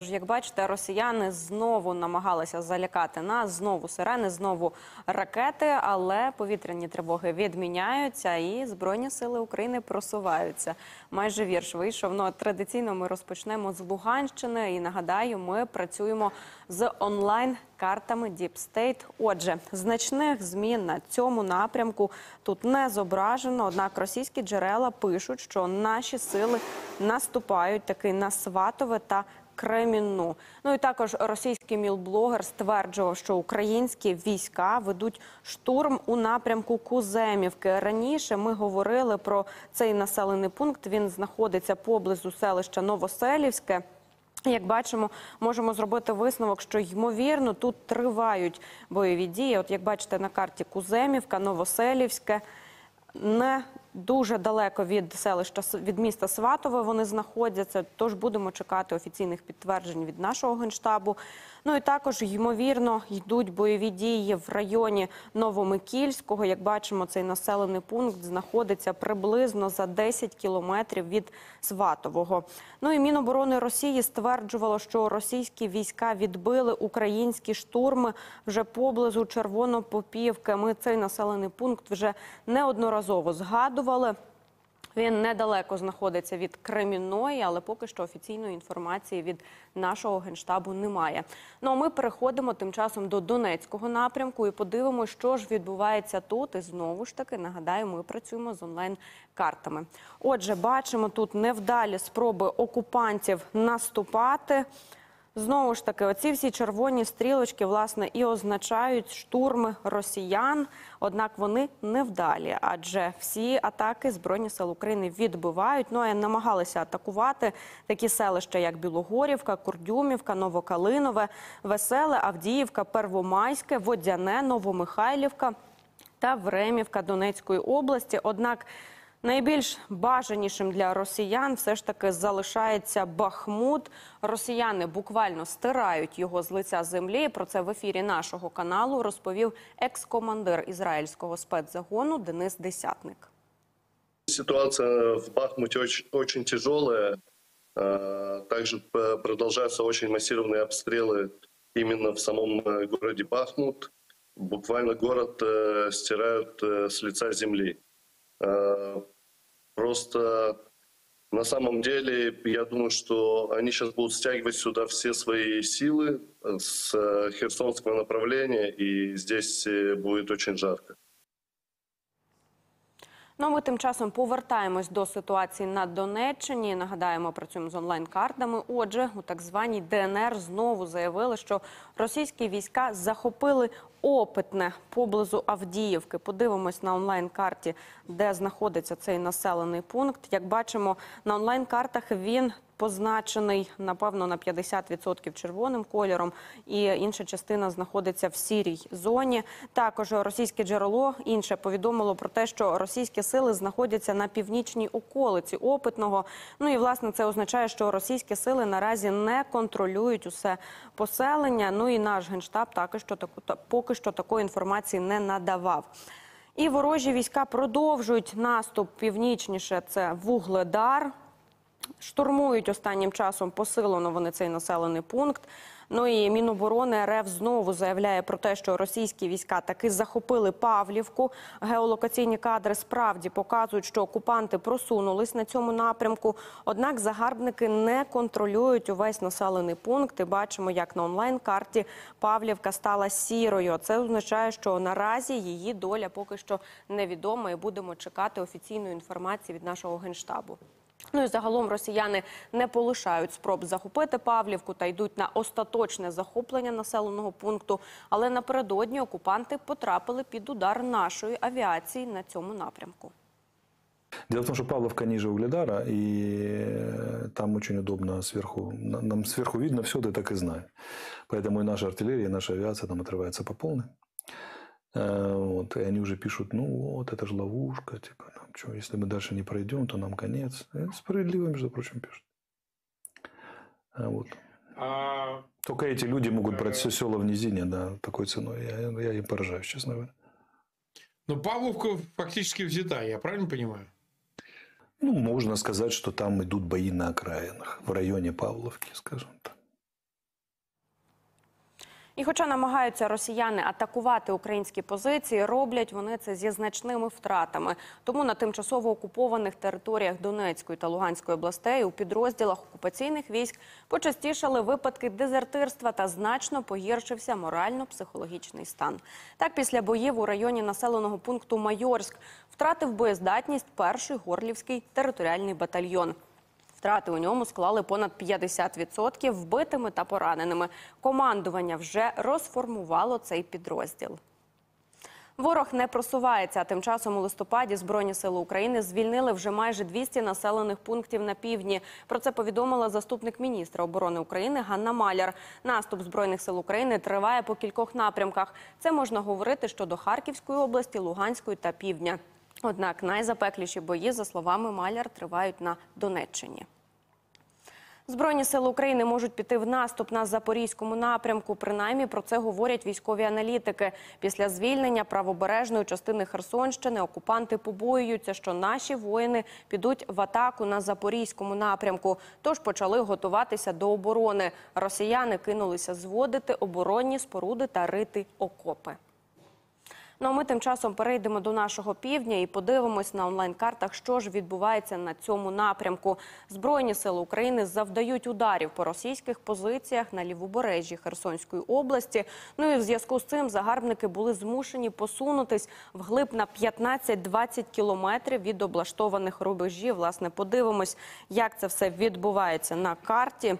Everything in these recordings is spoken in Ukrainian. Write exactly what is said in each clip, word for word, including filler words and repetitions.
Отже, як бачите, росіяни знову намагалися залякати нас, знову сирени, знову ракети, але повітряні тривоги відміняються і Збройні сили України просуваються. Майже вірш вийшов. Ну, традиційно ми розпочнемо з Луганщини і, нагадаю, ми працюємо з онлайн-картами Deep State. Отже, значних змін на цьому напрямку тут не зображено, однак російські джерела пишуть, що наші сили наступають таки на Сватове та Кремінну. Ну і також російський мілблогер стверджував, що українські війська ведуть штурм у напрямку Куземівки. Раніше ми говорили про цей населений пункт. Він знаходиться поблизу селища Новоселівське. Як бачимо, можемо зробити висновок, що, ймовірно, тут тривають бойові дії. От як бачите на карті, Куземівка, Новоселівське, не дуже далеко від селища, від міста Сватове вони знаходяться, тож будемо чекати офіційних підтверджень від нашого Генштабу. Ну і також, ймовірно, йдуть бойові дії в районі Новомикільського. Як бачимо, цей населений пункт знаходиться приблизно за десять кілометрів від Сватового. Ну і Міноборони Росії стверджувало, що російські війська відбили українські штурми вже поблизу Червонопопівки. Ми цей населений пункт вже неодноразово згадували. Він недалеко знаходиться від Кремінної, але поки що офіційної інформації від нашого Генштабу немає. Ну а ми переходимо тим часом до Донецького напрямку і подивимося, що ж відбувається тут. І знову ж таки, нагадаю, ми працюємо з онлайн-картами. Отже, бачимо тут невдалі спроби окупантів наступати. Знову ж таки, оці всі червоні стрілочки, власне, і означають штурми росіян, однак вони невдалі, адже всі атаки Збройні сили України відбивають. Ну, а намагалися атакувати такі селища, як Білогорівка, Курдюмівка, Новокалинове, Веселе, Авдіївка, Первомайське, Водяне, Новомихайлівка та Времівка Донецької області. Однак найбільш бажанішим для росіян все ж таки залишається Бахмут. Росіяни буквально стирають його з лиця землі. Про це в ефірі нашого каналу розповів екс-командир ізраїльського спецзагону Денис Десятник. Ситуация в Бахмуте очень, очень тяжелая. Также продолжаются очень массированные обстрелы именно в самом городе Бахмут. Буквально город стирают с лица земли. Просто на самом деле, я думаю, что они сейчас будут стягивать сюда все свои силы с Херсонского направления, и здесь будет очень жарко. Ну, ми тим часом повертаємось до ситуації на Донеччині. Нагадаємо, працюємо з онлайн-картами. Отже, у так званій Де Ен Ер знову заявили, що російські війська захопили Опитне поблизу Авдіївки. Подивимось на онлайн-карті, де знаходиться цей населений пункт. Як бачимо, на онлайн-картах він позначений, напевно, на п'ятдесят відсотків червоним кольором, і інша частина знаходиться в сірій зоні. Також російське джерело інше повідомило про те, що російські сили знаходяться на північній околиці Опитного. Ну і, власне, це означає, що російські сили наразі не контролюють усе поселення. Ну і наш Генштаб також що таку, поки що такої інформації не надавав. І ворожі війська продовжують наступ північніше, це Вугледар. Штурмують останнім часом посилено вони цей населений пункт. Ну і Міноборони Ер Еф знову заявляє про те, що російські війська таки захопили Павлівку. Геолокаційні кадри справді показують, що окупанти просунулись на цьому напрямку. Однак загарбники не контролюють увесь населений пункт. І бачимо, як на онлайн-карті Павлівка стала сірою. Це означає, що наразі її доля поки що невідома і будемо чекати офіційної інформації від нашого Генштабу. Ну і загалом росіяни не полишають спроб захопити Павлівку та йдуть на остаточне захоплення населеного пункту. Але напередодні окупанти потрапили під удар нашої авіації на цьому напрямку. Дело в том, что Павловка ниже Угледара, и там очень удобно сверху. Нам сверху видно все, ты так и знаешь. Поэтому и наша артиллерия, и наша авиация там отрывается по полной. Вот, и они уже пишут, ну вот, это же ловушка, типа, нам что, если мы дальше не пройдем, то нам конец. И справедливо, между прочим, пишут. Вот. А... Только эти люди могут брать все села в низине, да, такой ценой. Я, я им поражаюсь, честно говоря. Но Павловка фактически взята, я правильно понимаю? Ну, можно сказать, что там идут бои на окраинах, в районе Павловки, скажем так. І хоча намагаються росіяни атакувати українські позиції, роблять вони це зі значними втратами. Тому на тимчасово окупованих територіях Донецької та Луганської областей у підрозділах окупаційних військ почастішали випадки дезертирства та значно погіршився морально-психологічний стан. Так, після боїв у районі населеного пункту Майорськ втратив боєздатність перший Горлівський територіальний батальйон. Втрати у ньому склали понад п'ятдесят відсотків вбитими та пораненими. Командування вже розформувало цей підрозділ. Ворог не просувається, а тим часом у листопаді Збройні сили України звільнили вже майже двісті населених пунктів на півдні. Про це повідомила заступник міністра оборони України Ганна Маляр. Наступ Збройних сил України триває по кількох напрямках. Це можна говорити щодо Харківської області, Луганської та Півдня. Однак найзапекліші бої, за словами Маляр, тривають на Донеччині. Збройні сили України можуть піти в наступ на Запорізькому напрямку. Принаймні про це говорять військові аналітики. Після звільнення правобережної частини Херсонщини окупанти побоюються, що наші воїни підуть в атаку на Запорізькому напрямку. Тож почали готуватися до оборони. Росіяни кинулися зводити оборонні споруди та рити окопи. Ну а ми тим часом перейдемо до нашого півдня і подивимось на онлайн-картах, що ж відбувається на цьому напрямку. Збройні сили України завдають ударів по російських позиціях на лівобережжі Херсонської області. Ну і в зв'язку з цим загарбники були змушені посунутись вглиб на п'ятнадцять-двадцять кілометрів від облаштованих рубежів. Власне, подивимось, як це все відбувається на карті.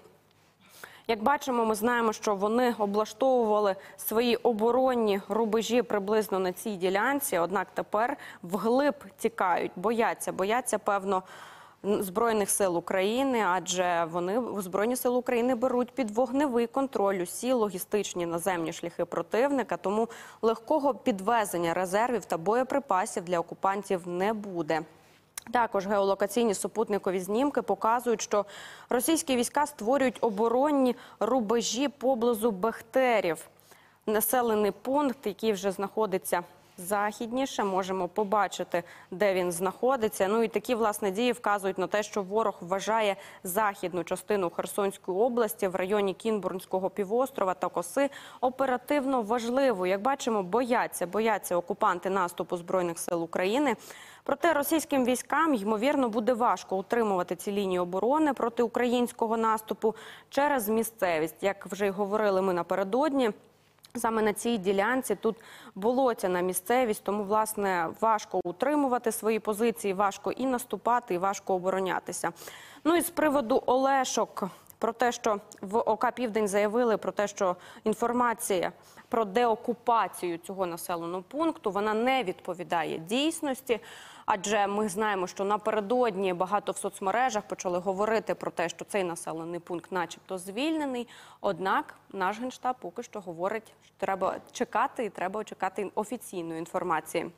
Як бачимо, ми знаємо, що вони облаштовували свої оборонні рубежі приблизно на цій ділянці, однак тепер вглиб тікають, бояться, бояться, певно, Збройних сил України, адже вони, Збройні сили України, беруть під вогневий контроль усі логістичні наземні шляхи противника, тому легкого підвезення резервів та боєприпасів для окупантів не буде. Також геолокаційні супутникові знімки показують, що російські війська створюють оборонні рубежі поблизу Бехтерів. Населений пункт, який вже знаходиться західніше, можемо побачити, де він знаходиться. Ну і такі, власне, дії вказують на те, що ворог вважає західну частину Херсонської області в районі Кінбурнського півострова та Коси оперативно важливою. Як бачимо, бояться, бояться окупанти наступу Збройних сил України. Проте російським військам, ймовірно, буде важко утримувати ці лінії оборони проти українського наступу через місцевість. Як вже й говорили ми напередодні, саме на цій ділянці тут болотяна місцевість, тому, власне, важко утримувати свої позиції, важко і наступати, і важко оборонятися. Ну і з приводу Олешок, про те, що в ОК «Південь» заявили про те, що інформація про деокупацію цього населеного пункту, вона не відповідає дійсності. Адже ми знаємо, що напередодні багато в соцмережах почали говорити про те, що цей населений пункт начебто звільнений. Однак наш Генштаб поки що говорить, що треба чекати і треба чекати офіційної інформації.